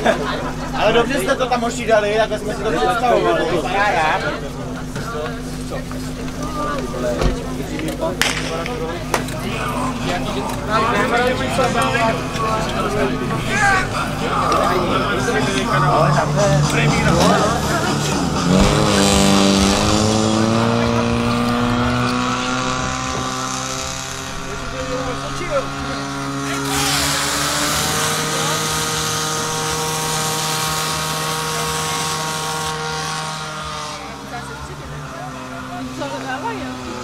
Ale dobře jste to tam ošídali, takhle jsme si to představovali. Paráda. Co to dávají?